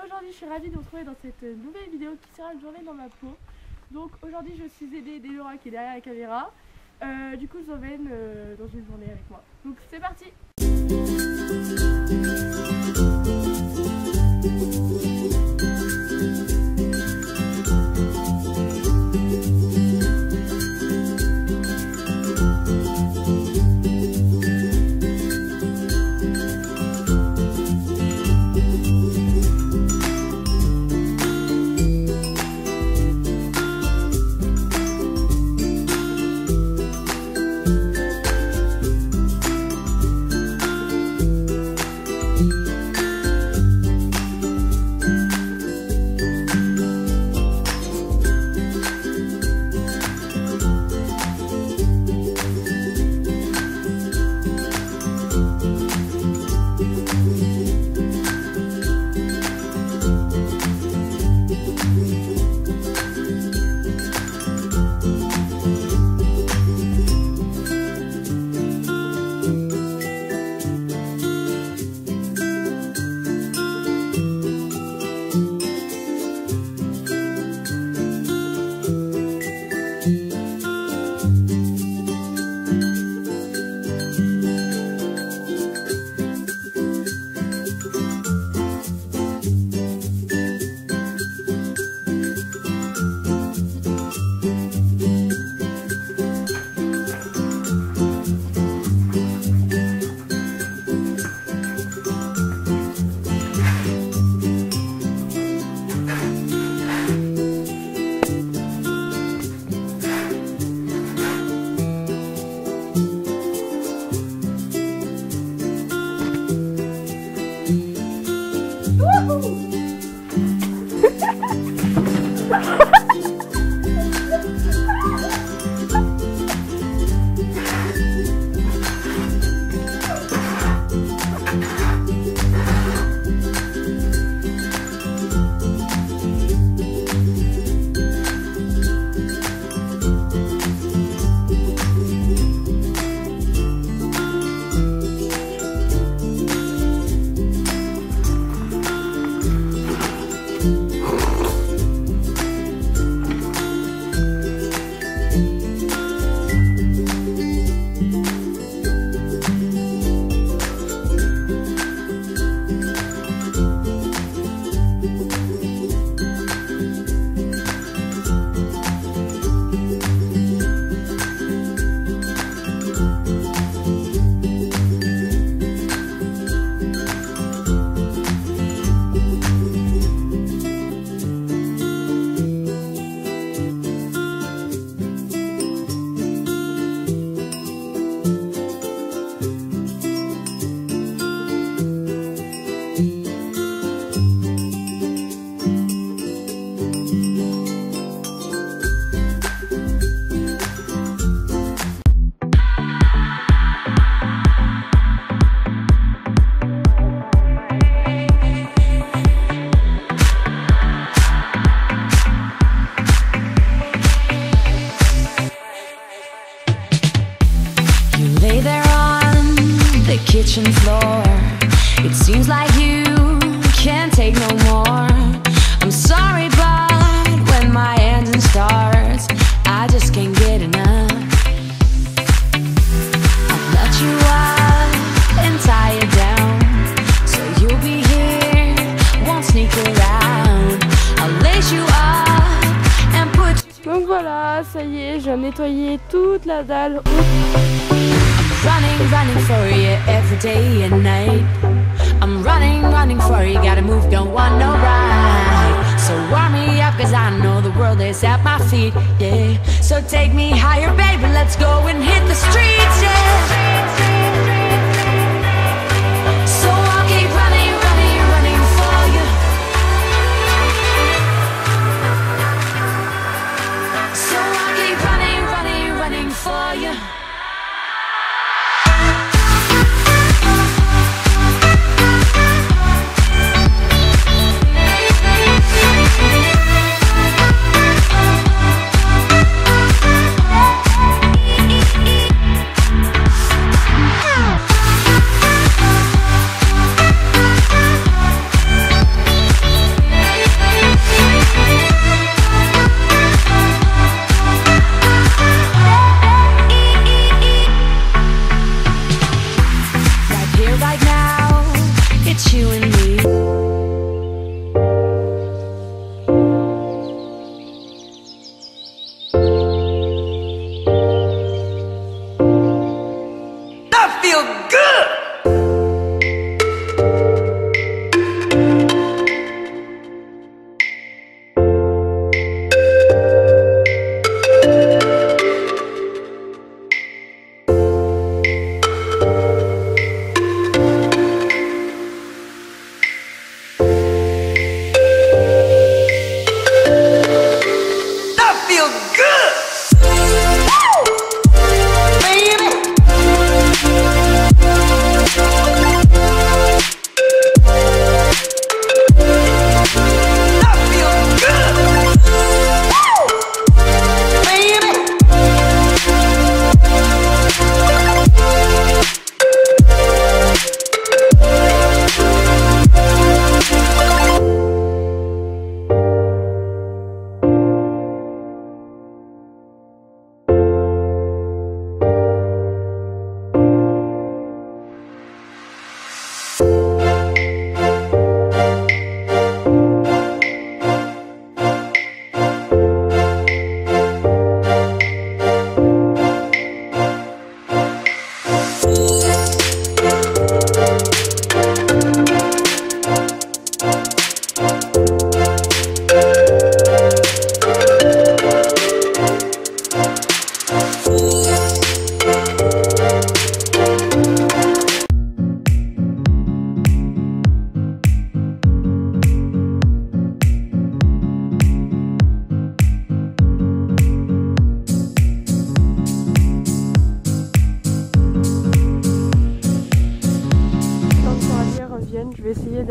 aujourd'hui je suis ravie de vous retrouver dans cette nouvelle vidéo qui sera une journée dans ma peau. Donc aujourd'hui je suis aidée d'Elora qui est derrière la caméra. Du coup je vous emmène dans une journée avec moi. Donc c'est parti. Kitchen floor, it seems like you can't take no more. I'm sorry, but when my engine starts, I just can't get enough. I'll let you up and tie you down, so you'll be here, won't sneak around. I'll lace you up and put. Donc voilà, ça y est, j'ai nettoyé toute la dalle. Running for you every day and night. I'm running for you, gotta move, don't want no ride. So warm me up, cause I know the world is at my feet, yeah. So take me higher, baby, let's go and hit the streets, yeah. So I'll keep running for you. So I'll keep running for you.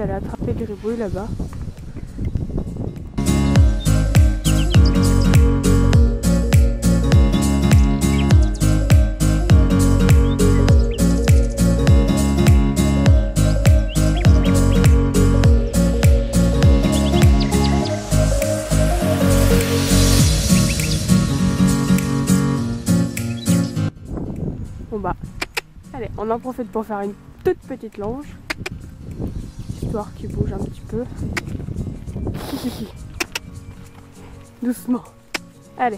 d'aller attraper le gribouille là-bas. Bon bah, allez, on en profite pour faire une toute petite longe, histoire qu'il bouge un petit peu. Doucement. Allez.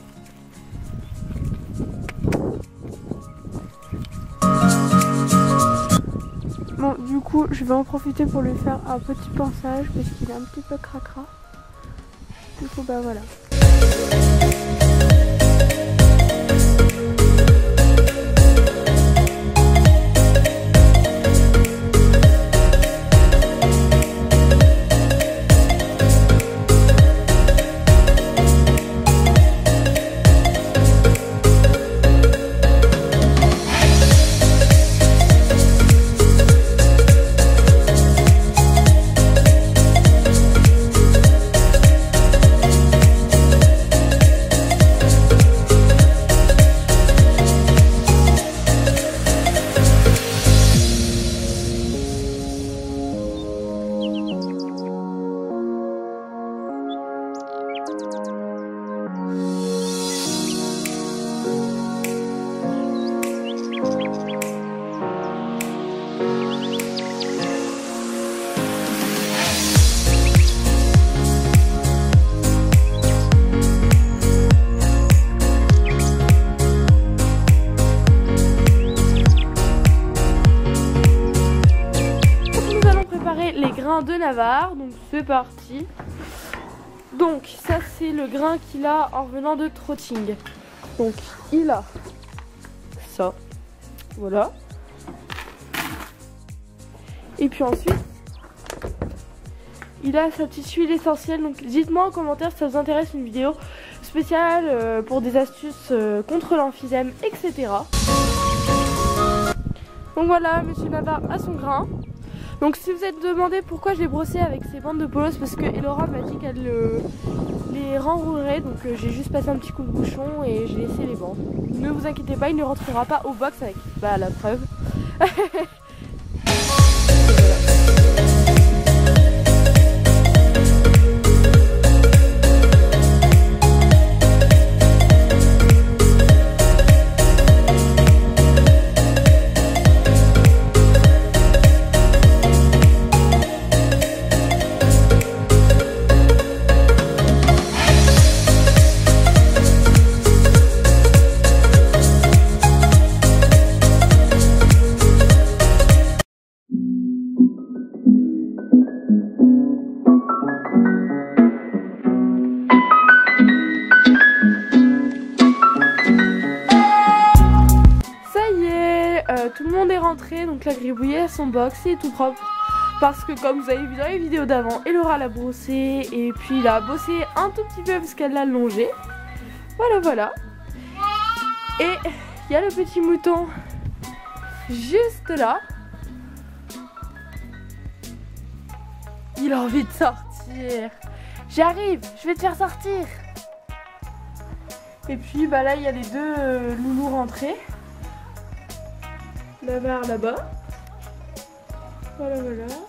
Bon, du coup, je vais en profiter pour lui faire un petit pansage parce qu'il est un petit peu cracra. Du coup, bah voilà. Les grains de Navarre, donc c'est parti. Donc ça c'est le grain qu'il a en venant de Trotting. Donc il a ça, voilà. Et puis ensuite il a sa petite huile essentielle. Donc dites-moi en commentaire si ça vous intéresse une vidéo spéciale pour des astuces contre l'emphysème, etc. Donc voilà, monsieur Navarre a son grain. Donc si vous êtes demandé pourquoi je l'ai brossé avec ces bandes de polos, parce que Elora m'a dit qu'elle les renroulerait, donc j'ai juste passé un petit coup de bouchon et j'ai laissé les bandes. Ne vous inquiétez pas, il ne rentrera pas au box avec, bah la preuve. Tout le monde est rentré, donc la gribouille a son box, c'est tout propre. Parce que comme vous avez vu dans les vidéos d'avant, Elora l'a brossé et puis il a bossé un tout petit peu parce qu'elle l'a longé. Voilà, voilà. Et il y a le petit mouton juste là. Il a envie de sortir. J'arrive, je vais te faire sortir. Et puis bah là il y a les deux loulous rentrés. Navarre là-bas. Voilà, voilà.